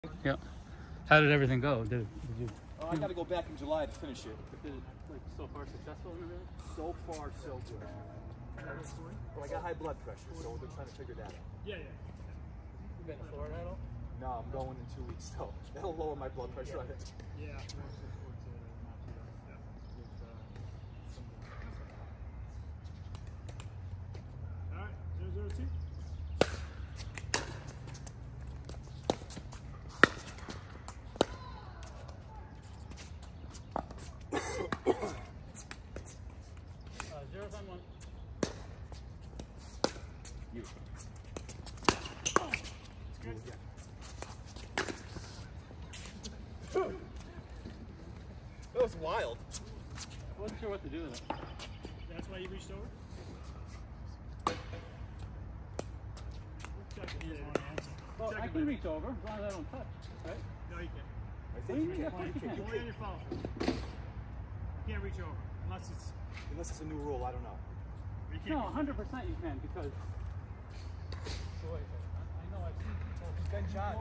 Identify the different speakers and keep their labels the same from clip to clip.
Speaker 1: Yeah. How did everything go? Did you?
Speaker 2: I got to go back in July to finish it.
Speaker 1: Did it, like, so far successful in it?
Speaker 2: So far, so good. But I got high blood pressure, so they're trying to figure that out.
Speaker 3: Yeah.
Speaker 1: You been to Florida at all?
Speaker 2: No, I'm going in 2 weeks, so that'll lower my blood pressure, I think.
Speaker 3: Yeah. All right, 0-0-2.
Speaker 1: Zeros on one.
Speaker 2: You.
Speaker 3: Good.
Speaker 2: That was wild.
Speaker 1: I wasn't sure what to do with it.
Speaker 3: That's why you reached over?
Speaker 1: Well, I can reach over as long as I don't touch, right?
Speaker 3: No, you can't.
Speaker 2: I think you can.
Speaker 3: Only on your follow. You can't reach over unless it's
Speaker 2: a new rule, I don't know.
Speaker 1: No, 100% you can because. I know I've seen people.
Speaker 2: Ben Johns.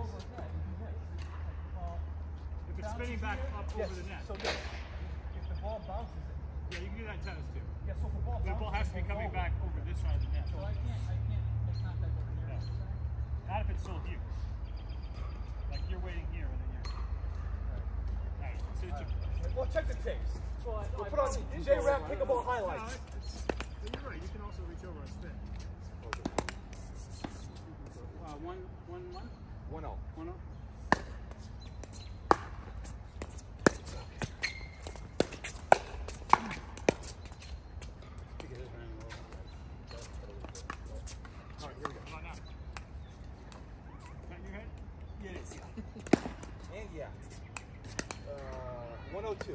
Speaker 3: if it's spinning back up over the net.
Speaker 2: So yes, if the ball bounces it.
Speaker 3: Yeah, you can do that in tennis too.
Speaker 2: Yeah, so if the ball
Speaker 3: The ball has to be coming back over this side of the net.
Speaker 1: So I can't make contact over here.
Speaker 3: Not if it's still here. Like you're waiting here and then you're. Alright.
Speaker 2: Well, check the tapes.
Speaker 1: Well,
Speaker 2: We'll put on J-Rap Pickleball highlights.
Speaker 3: You're right. You can also reach over and spin.
Speaker 1: 1-1.
Speaker 2: 1-0.
Speaker 1: 1-0.
Speaker 2: Alright, here we go.
Speaker 3: Come on now. Pat your head?
Speaker 2: Yeah, it is, yeah. And yeah. 102.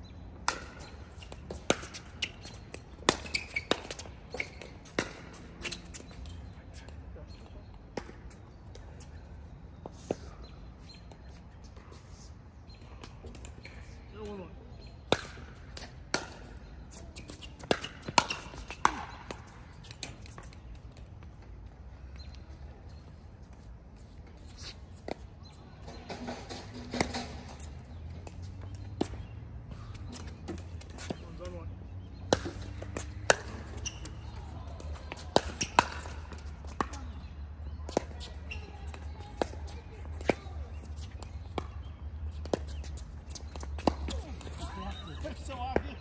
Speaker 3: So obvious.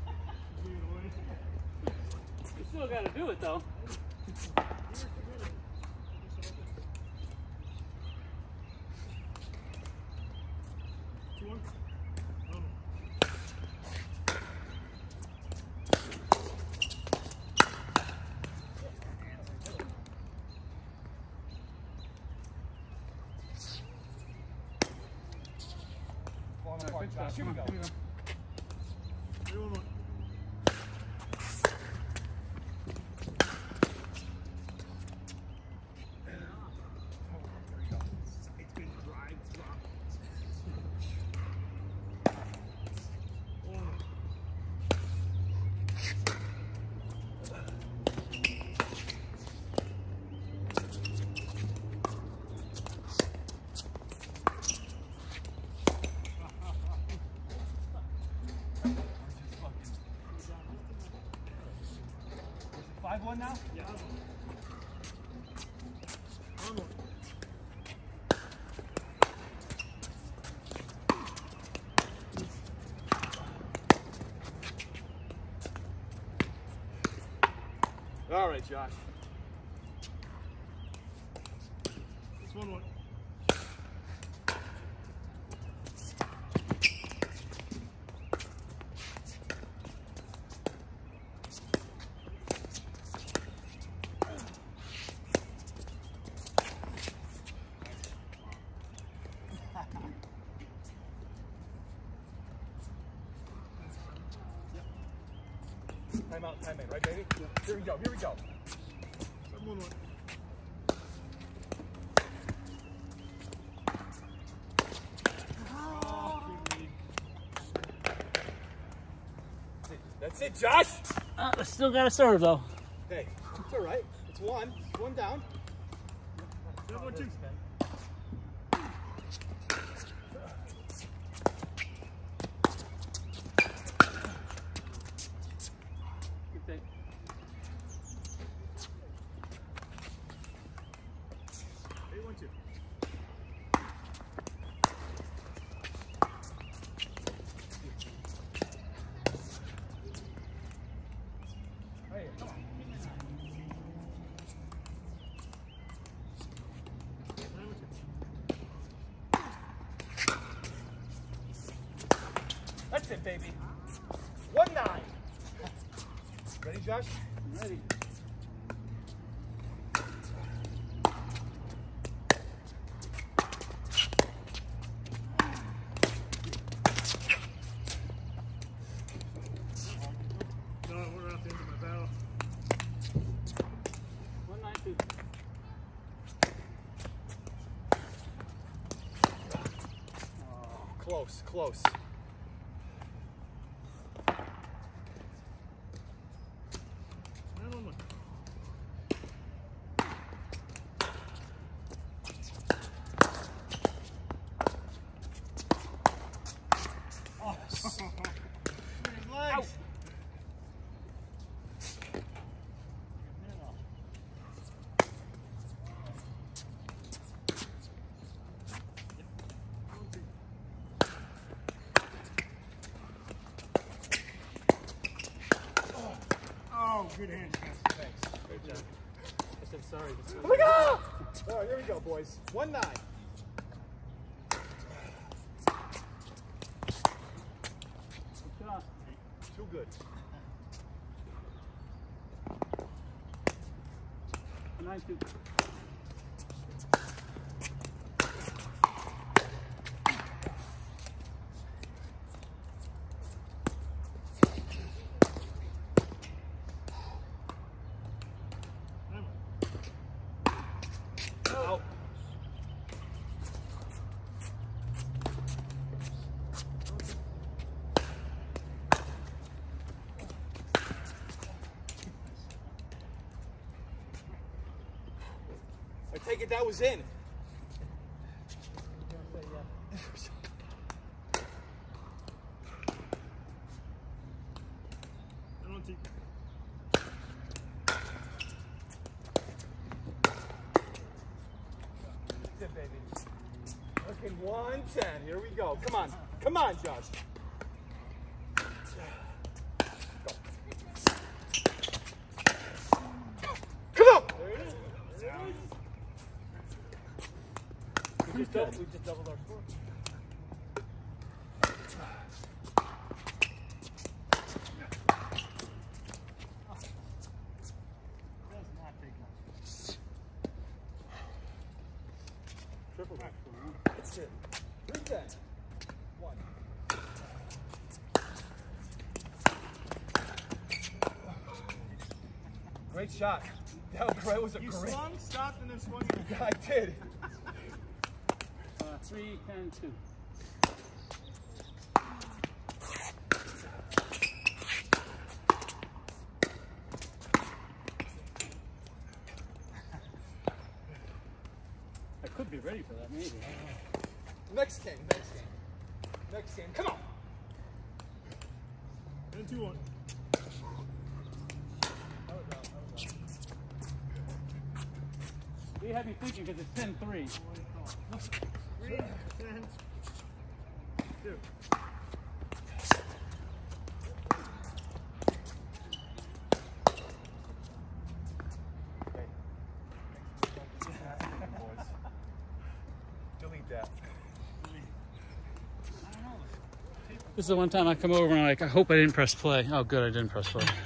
Speaker 1: You still got to do it though.
Speaker 2: Here we go. One now?
Speaker 3: Yeah.
Speaker 2: All right, Josh.
Speaker 3: It's 1-1.
Speaker 2: Time out, right, baby? Here we go, here we go.
Speaker 3: 1-1.
Speaker 2: That's it, Josh!
Speaker 1: Still got to serve though.
Speaker 2: Hey, it's all right. It's one. It's one down.
Speaker 3: 7-1-2.
Speaker 2: baby. 1-9. Ready, Josh?
Speaker 1: I'm ready.
Speaker 3: No, we're at the end of my battle.
Speaker 1: 192.
Speaker 2: Close, close.
Speaker 3: I don't know. Oh. His legs. Oh, good hand, Traci.
Speaker 2: Thanks. Great job.
Speaker 3: I said sorry.
Speaker 2: Oh my God! All right, here we go, boys. 1-9.
Speaker 1: Good shot.
Speaker 2: Too good.
Speaker 1: 192.
Speaker 2: Out. I take it that was in.
Speaker 3: I don't think.
Speaker 2: That's it, baby. Looking 110. Here we go. Come on. Come on, Josh. Come on!
Speaker 3: There it is.
Speaker 2: We just doubled our score.
Speaker 3: Does not take much.
Speaker 2: Triple. That's it. 310. 1. Great shot. That was a
Speaker 3: You
Speaker 2: great.
Speaker 3: swung, stopped, and then swung again.
Speaker 2: Yeah, I did.
Speaker 1: 3, 10, 2. I could be ready for that, maybe.
Speaker 2: Next game. Next game. Next game. Come on.
Speaker 3: And 2-1.
Speaker 1: You had me thinking because it's 10-3.
Speaker 3: 3, 10, 2.
Speaker 2: Delete that.
Speaker 1: This is the one time I come over and I'm like, I hope I didn't press play. Oh, good, I didn't press play.